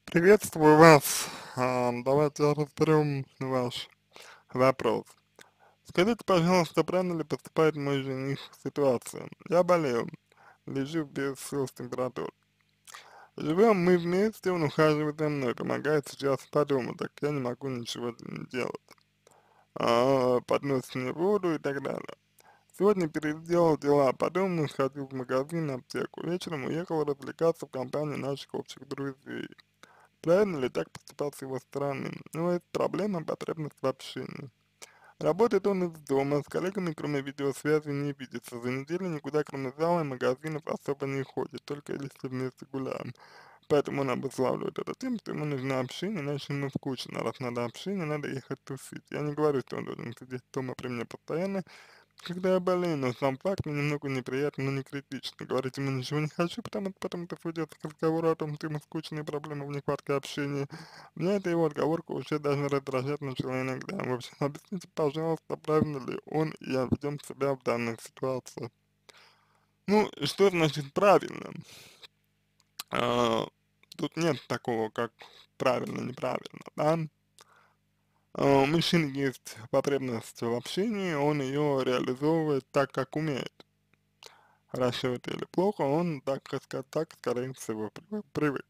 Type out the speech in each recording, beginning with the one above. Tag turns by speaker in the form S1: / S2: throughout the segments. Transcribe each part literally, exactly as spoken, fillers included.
S1: Приветствую вас. А, Давайте разберем ваш вопрос. Скажите, пожалуйста, правильно ли поступает мой жених в ситуации? Я болею, лежу без сил с температурой. Живем мы вместе, он ухаживает за мной, помогает сейчас по дому, так я не могу ничего не делать. А, подносит мне воду и так далее. Сегодня переделал дела по дому, сходил в магазин, аптеку. Вечером уехал развлекаться в компании наших общих друзей. Правильно ли так поступать с его стороны? Ну, это проблема, потребность в общении. Работает он из дома, с коллегами, кроме видеосвязи, не видится. За неделю никуда, кроме зала и магазинов, особо не ходит, только если вместе гуляем. Поэтому он обуславливает это тем, что ему нужно общение, иначе ему скучно. Раз надо общение, надо ехать тусить. Я не говорю, что он должен сидеть дома при мне постоянно, когда я болею, но сам факт мне немного неприятно, но не критично. Говорить ему ничего не хочу, потому, потому что сводится к разговору о том, что ему скучные проблемы в нехватке общения. Меня эта его отговорка уже даже раздражать начала иногда. В общем, объясните, пожалуйста, правильно ли он и я ведем себя в данной ситуации. Ну, что значит правильно? А, Тут нет такого, как правильно-неправильно, да? А, У мужчины есть потребность в общении, он ее реализовывает так, как умеет. Хорошо это или плохо, он так, как ска- так скорее всего, привык. привык.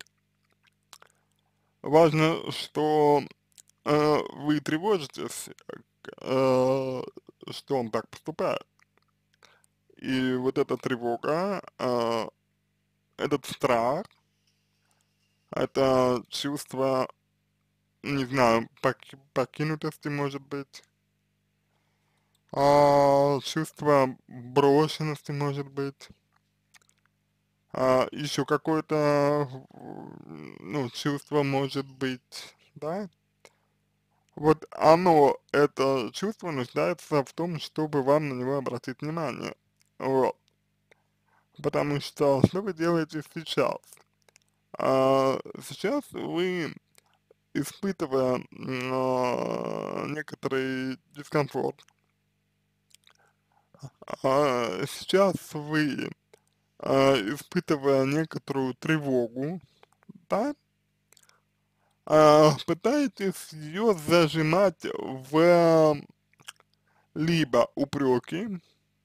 S1: Важно, что э, вы тревожитесь, э, что он так поступает. И вот эта тревога, э, этот страх, это чувство, не знаю, пок- покинутости, может быть, а, чувство брошенности, может быть, а, еще какое-то, м, ну, чувство, может быть, да. Вот оно, это чувство нуждается в том, чтобы вам на него обратить внимание. Вот. Потому что что вы делаете сейчас? А, сейчас вы, испытывая м, а, некоторый дискомфорт, а, сейчас вы, а, испытывая некоторую тревогу, да, а, пытаетесь ее зажимать в либо упреки,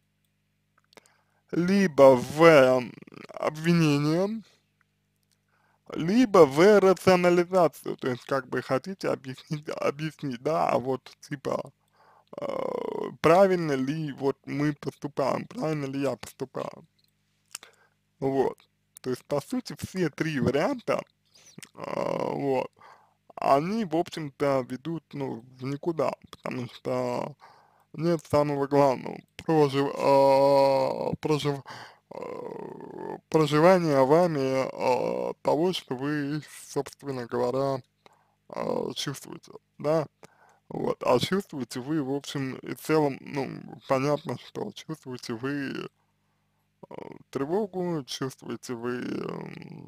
S1: либо в м, обвинение, либо в рационализацию, то есть как бы хотите объяснить, объяснить, да, а вот типа, э, правильно ли вот мы поступаем, правильно ли я поступаю, вот. То есть, по сути, все три варианта, а, вот, они, в общем-то, ведут, ну, в никуда, потому что нет самого главного, прожив, а, прожив, а, проживание вами а, того, что вы, собственно говоря, а, чувствуете, да, вот, а чувствуете вы, в общем и целом, ну, понятно, что чувствуете вы а, тревогу, чувствуете вы, м,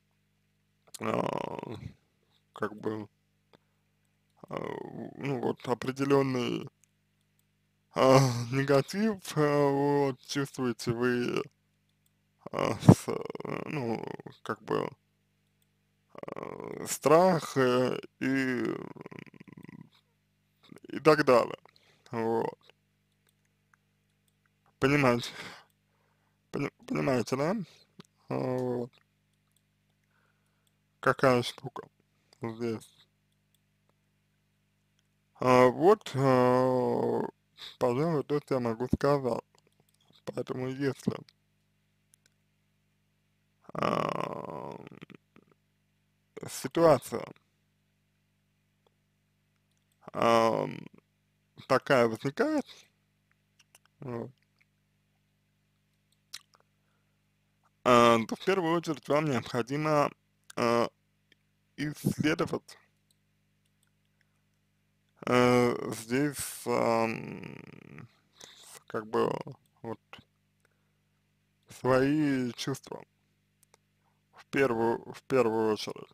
S1: а, как бы, а, ну, вот, определенный а, негатив, а, вот, чувствуете вы, а, с, э, ну, как бы, э, страх э, и, и так далее, вот, понимаете, пони- понимаете, да, А, вот, какая штука здесь, а, вот, а, пожалуй, то, что я могу сказать, поэтому если а, ситуация а, такая возникает, вот, а, то в первую очередь вам необходимо а, исследовать э, здесь ам, как бы вот свои чувства в первую, в первую очередь,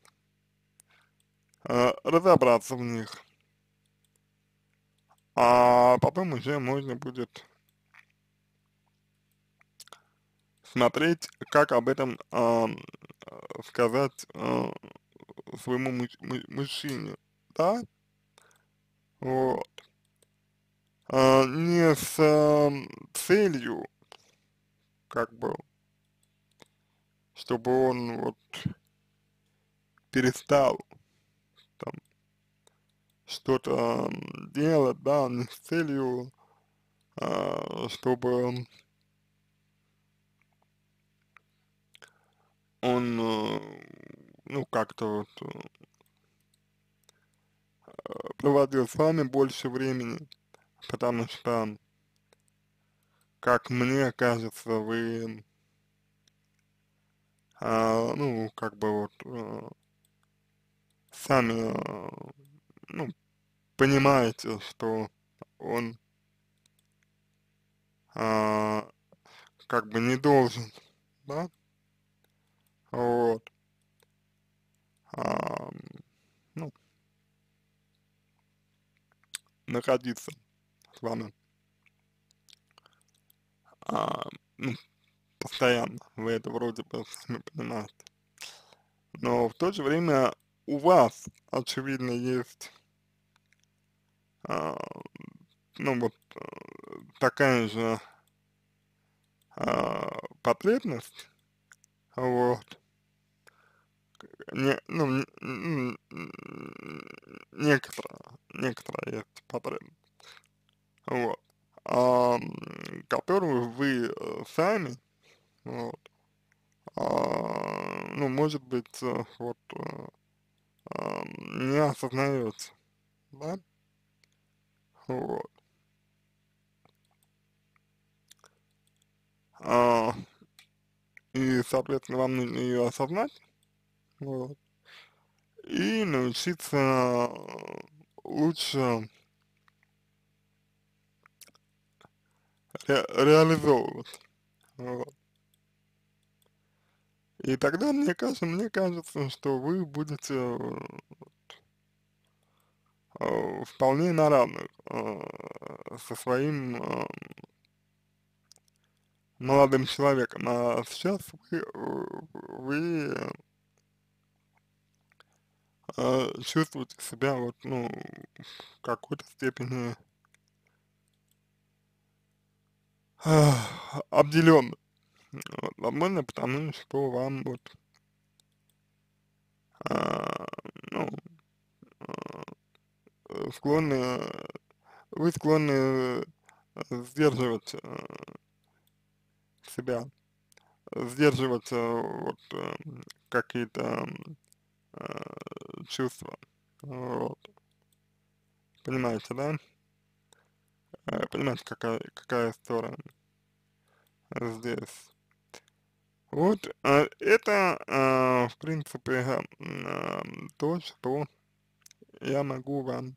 S1: э, разобраться в них, а потом уже можно будет смотреть, как об этом ам, э, сказать э, своему муж, му- мужчине, да, вот, а, не с ам, целью, как бы, чтобы он вот перестал там что-то ам, делать, да, не с целью, а, чтобы он, э, ну, как-то вот э, проводил с вами больше времени, потому что, как мне кажется, вы, а, ну, как бы вот э, сами, э, ну, понимаете, что он а, как бы не должен, да, вот, а, ну, находиться с вами, а, ну, постоянно, вы это вроде бы сами понимаете, но в то же время у вас, очевидно, есть, а, ну, вот э, такая же а, потребность, вот, не, ну, н- н- н- некоторая, некоторая есть потребность, вот, ам, которую вы э, сами, вот, а, ну, может быть, э, вот, э, ам, не осознаете, да, вот, а, и, соответственно, вам нужно ее осознать, вот, и научиться э, лучше ре реализовывать, вот. И тогда, мне кажется, мне кажется, что вы будете э, э, вполне на равных э, со своим э, молодым человеком. А сейчас вы, э, вы э, чувствуете себя вот, ну, в какой-то степени э, обделённым. Вот, возможно, потому что вам вот, а, ну, э, склонны, э, вы склонны э, сдерживать э, себя, сдерживать э, вот э, какие-то м, э, чувства, вот, понимаете, да? Э, понимаете, какая, какая история здесь. Вот, э, это, э, в принципе, м, э, то, что я могу вам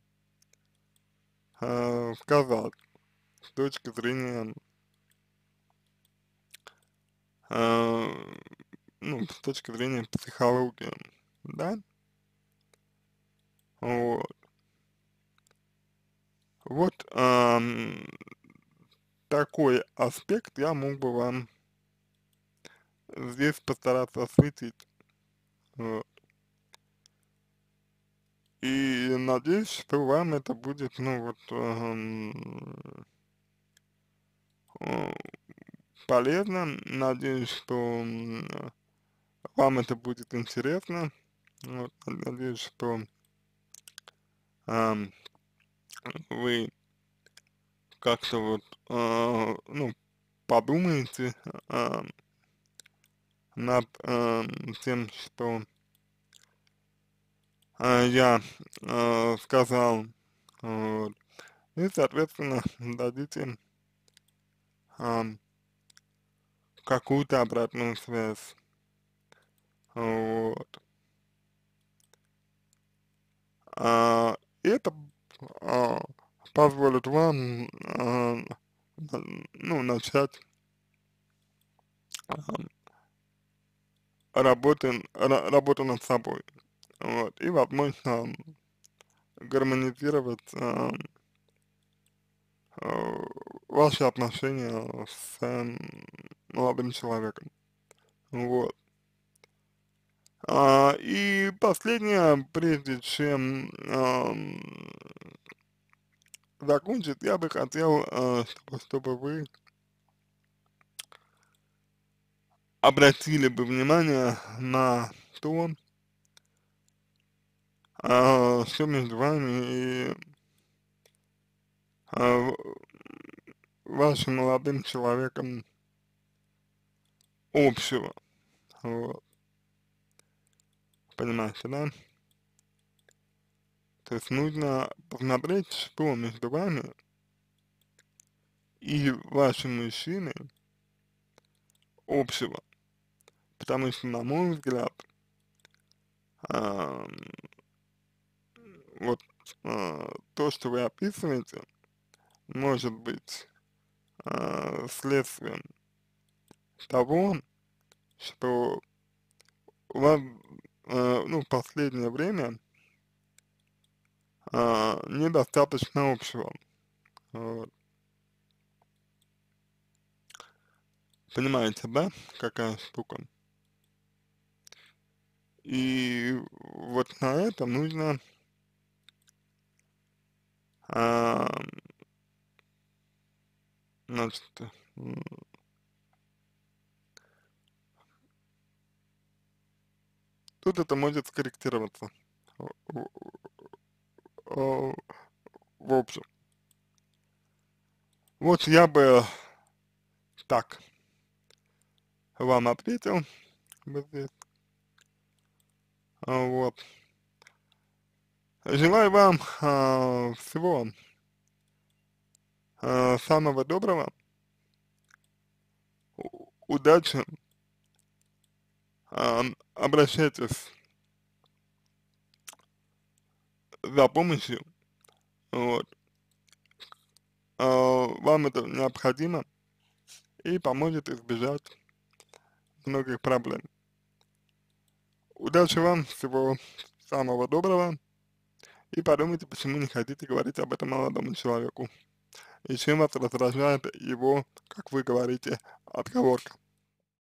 S1: э, сказать с точки зрения, э, ну, с точки зрения психологии, да, вот. Вот ам, такой аспект я мог бы вам здесь постараться осветить. Вот. И надеюсь, что вам это будет, ну, вот, ам, э, полезно. Надеюсь, что м, вам это будет интересно. Вот. Надеюсь, что ам, вы как-то вот, а, ну, подумаете а, над ам, тем, что а, я а, сказал, вот, и, соответственно, дадите ам, какую-то обратную связь, вот. А, это а, позволит вам, а, н- ну, начать ам, работы, ра- работу над собой, вот, и, возможно, гармонизировать ам, э, ваши отношения с эм, молодым человеком. Вот. А, и последнее, прежде чем, ам, закончить, я бы хотел, э, чтобы чтобы вы обратили бы внимание на то, а, что между вами и, а, вашим молодым человеком общего. Вот. Понимаете, да? То есть нужно посмотреть, что между вами и вашим мужчиной общего. Потому что, на мой взгляд, ам, вот а, то, что вы описываете, может быть а, следствием того, что у вас, а, ну, в последнее время а, недостаточно общего. Вот. Понимаете, да, какая штука? И вот на это нужно, а, значит, м, тут это может скорректироваться. В, в- в- в общем, вот я бы так вам ответил вот здесь. А, Вот. Желаю вам а, всего а, самого доброго, у- удачи, а, обращайтесь за помощью, вот, а, вам это необходимо и поможет избежать многих проблем. Удачи вам, всего самого доброго, и подумайте, почему не хотите говорить об этом молодому человеку, и чем вас раздражает его, как вы говорите, отговорка.